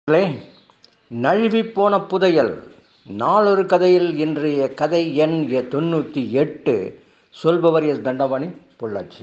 களே நழுவி போன புதையல் நாளொரு கதையில் இன்றைய கதை எண் 98. சொல்பவர் எஸ் தண்டபாணி, பொள்ளாச்சி.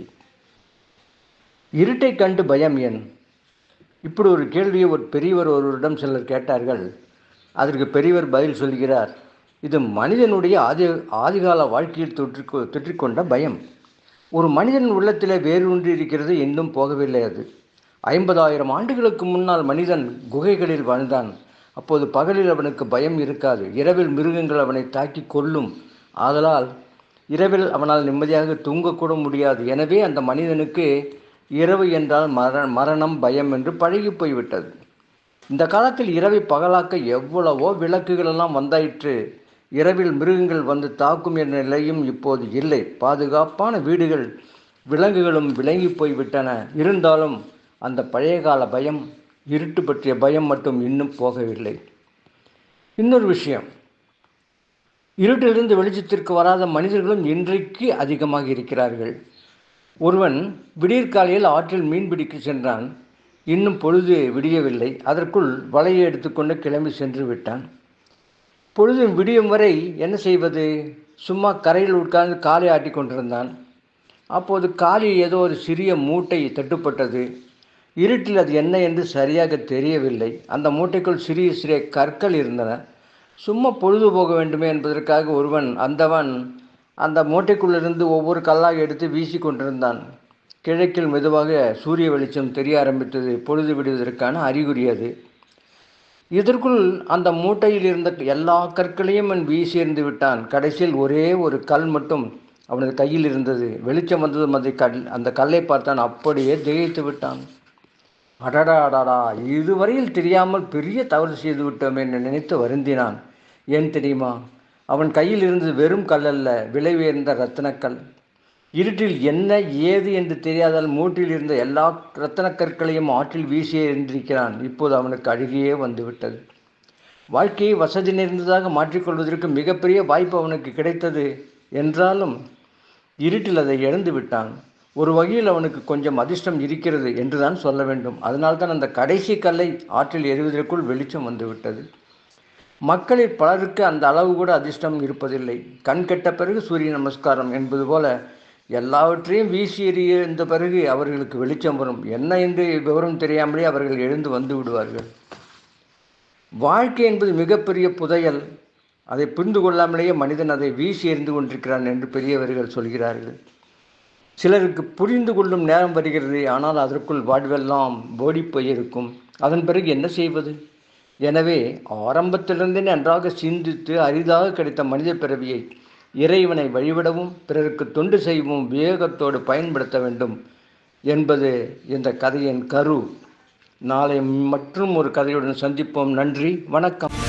இருட்டை கண்டு பயம் ஏன்? இப்படி ஒரு கேள்வியை ஒரு பெரியவர் ஒருவரிடம் சிலர் கேட்டார்கள். அதற்கு பெரியவர் பதில் சொல்கிறார், இது மனிதனுடைய ஆதிகால வாழ்க்கையில் தொற்றிக்கொண்ட பயம். ஒரு மனிதன் உள்ளத்திலே வேரூன்றி இருக்கிறது, இன்னும் போகவில்லை. அது 50,000 ஆண்டுகளுக்கு முன்னால் மனிதன் குகைகளில் வாழ்ந்தான். அப்போது பகலில் அவனுக்கு பயம் இருக்காது. இரவில் மிருகங்கள் அவனை தாக்கி கொல்லும். ஆதலால் இரவில் அவனால் நிம்மதியாக தூங்கக்கூட முடியாது. எனவே அந்த மனிதனுக்கு இரவு என்றால் மரணம் பயம் என்று பழகி போய்விட்டது. இந்த காலத்தில் இரவை பகலாக்க எவ்வளவோ விளக்குகளெல்லாம் வந்தாயிற்று. இரவில் மிருகங்கள் வந்து தாக்கும் என்ற நிலையும் இப்போது இல்லை. பாதுகாப்பான வீடுகள் விலங்குகளும் விளங்கி போய்விட்டன. இருந்தாலும் அந்த பழைய கால பயம், இருட்டு பற்றிய பயம் மட்டும் இன்னும் போகவில்லை. இன்னொரு விஷயம், இருட்டிலிருந்து வெளிச்சத்திற்கு வராத மனிதர்களும் இன்றைக்கு அதிகமாக இருக்கிறார்கள். ஒருவன் விடியற்காலையில் ஆற்றில் மீன் பிடிக்க சென்றான். இன்னும் பொழுது விடியவில்லை. அதற்குள் வலையை எடுத்துக்கொண்டு கிளம்பி சென்று விட்டான். பொழுது விடியும் வரை என்ன செய்வது? சும்மா கரையில் உட்கார்ந்து காலை ஆட்டி கொண்டிருந்தான். அப்போது காலில் ஏதோ ஒரு சிறிய மூட்டை தட்டுப்பட்டது. இருட்டில் அது என்ன என்று சரியாக தெரியவில்லை. அந்த மூட்டைக்குள் சிறிய சிறிய கற்கள் இருந்தன. சும்மா பொழுது போக வேண்டுமே என்பதற்காக அந்தவன் அந்த மூட்டைக்குள்ளிருந்து ஒவ்வொரு கல்லாக எடுத்து வீசி கொண்டிருந்தான். கிழக்கில் மெதுவாக சூரிய வெளிச்சம் தெரிய ஆரம்பித்தது. பொழுது விடுவதற்கான அறிகுறி அது. இதற்குள் அந்த மூட்டையில் இருந்த எல்லா கற்களையும் அவன் வீசி எறிந்து விட்டான். கடைசியில் ஒரே ஒரு கல் மட்டும் அவனது கையில் இருந்தது. வெளிச்சம் வந்ததும் அந்த கல்லை பார்த்தான். அப்படியே திகைத்து விட்டான். அடடா, இதுவரையில் தெரியாமல் பெரிய தவறு செய்து விட்டோம் என்று நினைத்து வருந்தினான். ஏன் தெரியுமா? அவன் கையில் இருந்தது வெறும் கல் அல்ல, விலை உயர்ந்த இரத்தினக்கல். இருட்டில் என்ன ஏது என்று தெரியாதால் மூட்டில் இருந்த எல்லா இரத்தினக்கற்களையும் ஆற்றில் வீசி எறிந்திருக்கிறான். இப்போது அவனுக்கு அழுகையே வந்துவிட்டது. வாழ்க்கையை வசதி நிறைந்ததாக மாற்றிக்கொள்வதற்கு மிகப்பெரிய வாய்ப்பு அவனுக்கு கிடைத்தது. என்றாலும் இருட்டில் அதை இழந்து விட்டான். ஒரு வகையில் அவனுக்கு கொஞ்சம் அதிர்ஷ்டம் இருக்கிறது என்றுதான் சொல்ல வேண்டும். அதனால்தான் அந்த கடைசி கல்லை ஆற்றில் எறிவதற்குள் வெளிச்சம் வந்துவிட்டது. மக்களில் பலருக்கு அந்த அளவு கூட அதிர்ஷ்டம் இருப்பதில்லை. கண் கெட்ட பிறகு சூரிய நமஸ்காரம் என்பது போல எல்லாவற்றையும் வீசி எறிந்த பிறகு அவர்களுக்கு வெளிச்சம் வரும். என்ன என்று விவரம் தெரியாமலே அவர்கள் எழுந்து வந்து விடுவார்கள். வாழ்க்கை என்பது மிகப்பெரிய புதையல். அதை புரிந்து கொள்ளாமலேயே மனிதன் அதை வீசி எறிந்து கொண்டிருக்கிறான் என்று பெரியவர்கள் சொல்கிறார்கள். சிலருக்கு புரிந்து கொள்ளும் நேரம் வருகிறது. ஆனால் அதற்குள் வாழ்வெல்லாம் ஓடிப்போயிருக்கும். அதன் பிறகு என்ன செய்வது? எனவே ஆரம்பத்திலிருந்தே நன்றாக சிந்தித்து அரிதாக கிடைத்த மனித பிறவியை இறைவனை வழிவிடவும் பிறருக்கு தொண்டு செய்யவும் விவேகத்தோடு பயன்படுத்த வேண்டும் என்பது இந்த கதையின் கரு. நாளை மற்றும் ஒரு கதையுடன் சந்திப்போம். நன்றி, வணக்கம்.